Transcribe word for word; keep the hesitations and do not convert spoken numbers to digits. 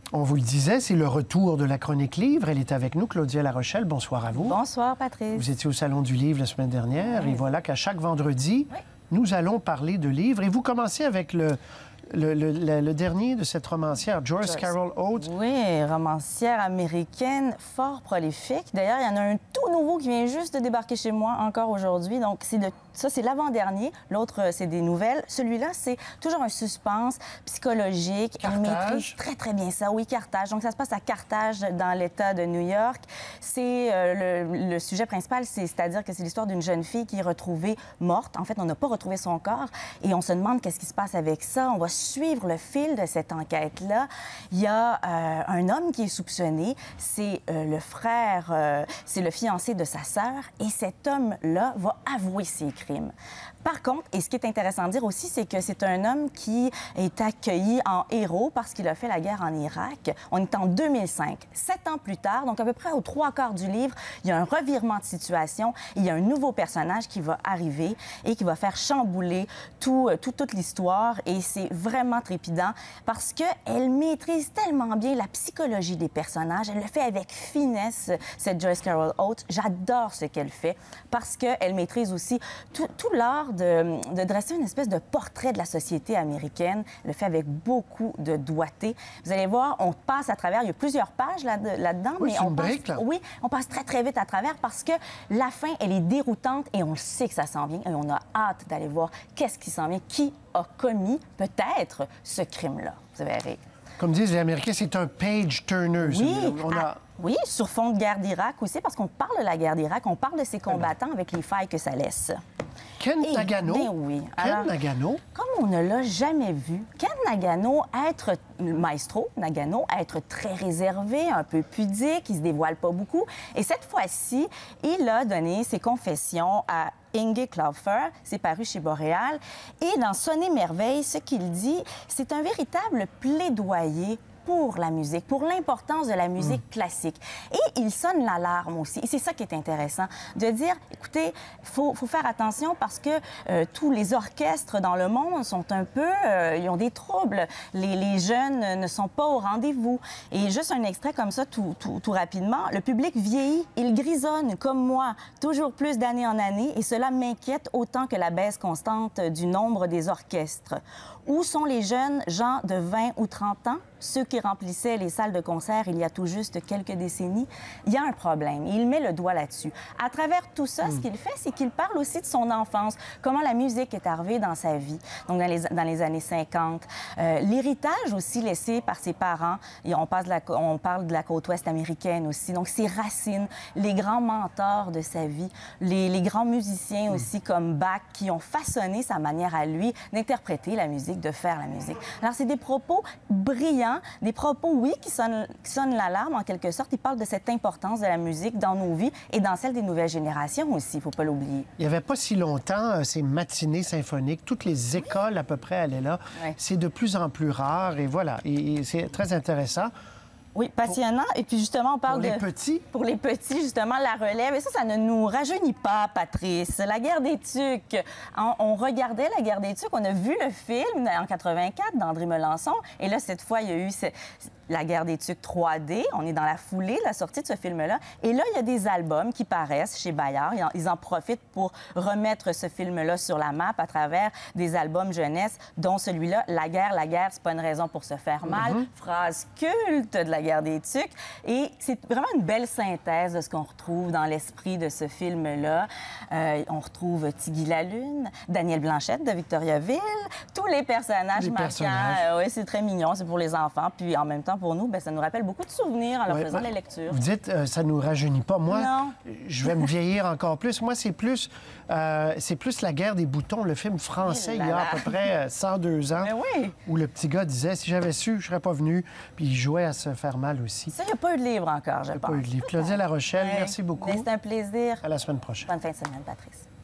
On vous le disait, c'est le retour de la chronique livre. Elle est avec nous, Claudia La Rochelle. Bonsoir à vous. Bonsoir, Patrice. Vous étiez au Salon du livre la semaine dernière. Oui. Et voilà qu'à chaque vendredi, oui. nous allons parler de livres. Et vous commencez avec le... Le, le, le, le dernier de cette romancière, Joyce, Joyce Carol Oates. Oui, romancière américaine, fort prolifique. D'ailleurs, il y en a un tout nouveau qui vient juste de débarquer chez moi encore aujourd'hui. Donc, c'est de... ça, c'est l'avant-dernier. L'autre, c'est des nouvelles. Celui-là, c'est toujours un suspense psychologique. Carthage. Elle maîtrise très, très bien ça. Oui, Carthage. Donc, ça se passe à Carthage, dans l'État de New York. C'est euh, le, le sujet principal, c'est-à-dire que c'est l'histoire d'une jeune fille qui est retrouvée morte. En fait, on n'a pas retrouvé son corps. Et on se demande qu'est-ce qui se passe avec ça. On va suivre le fil de cette enquête-là. Il y a euh, un homme qui est soupçonné, c'est euh, le frère, euh, c'est le fiancé de sa sœur, et cet homme-là va avouer ses crimes. Par contre, et ce qui est intéressant de dire aussi, c'est que c'est un homme qui est accueilli en héros parce qu'il a fait la guerre en Irak. On est en deux mille cinq. Sept ans plus tard, donc à peu près aux trois quarts du livre, il y a un revirement de situation. Il y a un nouveau personnage qui va arriver et qui va faire chambouler tout, tout, toute l'histoire. Et c'est vraiment trépidant parce qu'elle maîtrise tellement bien la psychologie des personnages. Elle le fait avec finesse, cette Joyce Carol Oates. J'adore ce qu'elle fait parce qu'elle maîtrise aussi tout, tout l'art De, de dresser une espèce de portrait de la société américaine. Elle le fait avec beaucoup de doigté. Vous allez voir, on passe à travers, il y a plusieurs pages là-dedans, là oui, mais on passe, brique, là. oui, on passe très, très vite à travers parce que la fin, elle est déroutante et on le sait que ça s'en vient et on a hâte d'aller voir qu'est-ce qui s'en vient, qui a commis peut-être ce crime-là. Vous verrez. Comme disent les Américains, c'est un page-turner. Oui, on a... à... oui, sur fond de guerre d'Irak aussi, parce qu'on parle de la guerre d'Irak, on parle de ses combattants avec les failles que ça laisse. Ken Et, Nagano. Ben oui. Ken Alors, Nagano. Comme on ne l'a jamais vu, Ken Nagano, être maestro Nagano, être très réservé, un peu pudique, il se dévoile pas beaucoup. Et cette fois-ci, il a donné ses confessions à Inge Klopfer, c'est paru chez Boréal. Et dans Sonner Merveille, ce qu'il dit, c'est un véritable plaidoyer pour la musique, pour l'importance de la musique mmh. classique. Et il sonne l'alarme aussi. Et c'est ça qui est intéressant, de dire, écoutez, il faut, faut faire attention parce que euh, tous les orchestres dans le monde sont un peu... Euh, ils ont des troubles. Les, les jeunes ne sont pas au rendez-vous. Et juste un extrait comme ça, tout, tout, tout rapidement. Le public vieillit, il grisonne, comme moi, toujours plus d'année en année, et cela m'inquiète autant que la baisse constante du nombre des orchestres. Où sont les jeunes gens de vingt ou trente ans, ceux qui remplissaient les salles de concert il y a tout juste quelques décennies? Il y a un problème. Et il met le doigt là-dessus. À travers tout ça, mm. ce qu'il fait, c'est qu'il parle aussi de son enfance, comment la musique est arrivée dans sa vie, donc dans les, dans les années cinquante. Euh, L'héritage aussi laissé par ses parents. Et on, passe de la, on parle de la côte ouest américaine aussi. Donc, ses racines, les grands mentors de sa vie, les, les grands musiciens mm. aussi comme Bach qui ont façonné sa manière à lui d'interpréter la musique, de faire la musique. Alors, c'est des propos brillants, des propos, oui, qui sonnent, qui sonnent l'alarme en quelque sorte. Il parle de cette importance de la musique dans nos vies et dans celle des nouvelles générations aussi, il ne faut pas l'oublier. Il n'y avait pas si longtemps ces matinées symphoniques. Toutes les écoles, oui. à peu près, allaient là. Oui. C'est de plus en plus rare et voilà. Et, et c'est très intéressant. Oui, passionnant. Pour... Et puis, justement, on parle pour de... Pour les petits? Pour les petits, justement, la relève. Et ça, ça ne nous rajeunit pas, Patrice. La guerre des Tucs. On, on regardait la guerre des Tucs. On a vu le film en quatre-vingt-quatre d'André Melançon. Et là, cette fois, il y a eu... Ce... La guerre des Tucs trois D. On est dans la foulée de la sortie de ce film-là. Et là, il y a des albums qui paraissent chez Bayard. Ils en, ils en profitent pour remettre ce film-là sur la map à travers des albums jeunesse, dont celui-là, La guerre, la guerre, c'est pas une raison pour se faire mal. Mm-hmm. Phrase culte de la guerre des Tucs. Et c'est vraiment une belle synthèse de ce qu'on retrouve dans l'esprit de ce film-là. Euh, on retrouve Tigui Lalune, Daniel Blanchette de Victoriaville, tous les personnages les marquants. Personnages. Euh, oui, c'est très mignon, c'est pour les enfants. Puis en même temps, pour nous, bien, ça nous rappelle beaucoup de souvenirs en leur ouais, faisant bah, les lectures. Vous dites, euh, ça nous rajeunit pas. Moi, non. je vais me vieillir encore plus. Moi, c'est plus, euh, c'est plus La guerre des boutons, le film français, il y a à peu près cent deux ans, oui. où le petit gars disait, si j'avais su, je serais pas venu. Puis il jouait à se faire mal aussi. Ça, il n'y a pas eu de livre encore, je pense. Il n'y a pense. pas eu de livre. Claudia La Rochelle, ouais. merci beaucoup. C'est un plaisir. À la semaine prochaine. Bonne fin de semaine, Patrice.